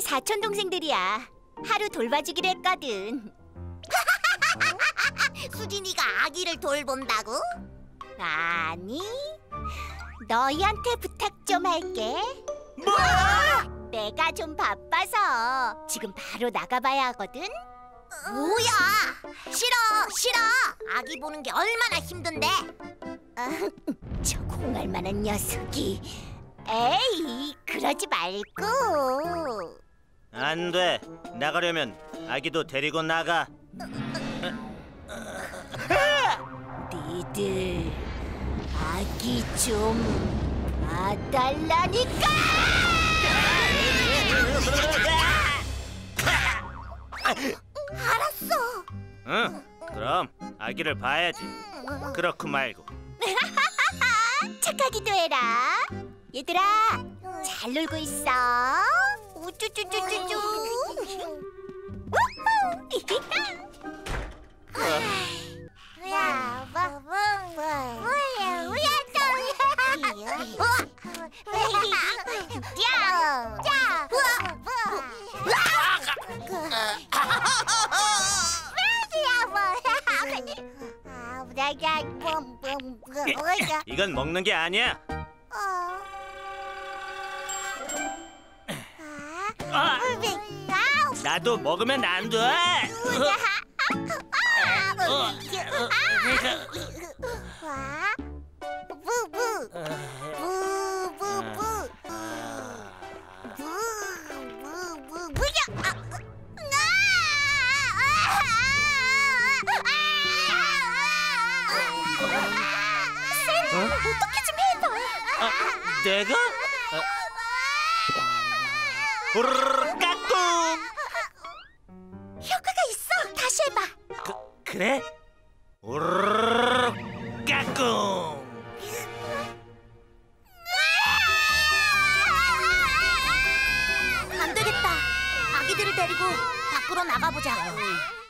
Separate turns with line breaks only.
사촌 동생들이야. 하루 돌봐주기로 했거든.
수진이가 아기를 돌본다고?
아니, 너희한테 부탁 좀 할게.
뭐?
내가 좀 바빠서 지금 바로 나가봐야 하거든.
뭐야? 싫어, 싫어. 아기 보는 게 얼마나 힘든데.
저 공할만한 녀석이. 에이, 그러지 말고.
안 돼. 나가려면 아기도 데리고 나가.
니들 아기 좀 봐달라니까.
알았어.
응. 그럼 아기를 봐야지. 그렇고 말고.
착하기도 해라. 얘들아, 잘 놀고 있어. 우쭈쭈쭈쭈쭈.
야,
이건 먹는 게 아니야. 나도 먹으면 안 돼.
어떻게 좀 해봐.
내가? 부르르 까꿍.
효과가 있어. 다시 해봐.
그래? 우르르 까꿍.
안 되겠다. 아기들을 데리고 밖으로 나가보자.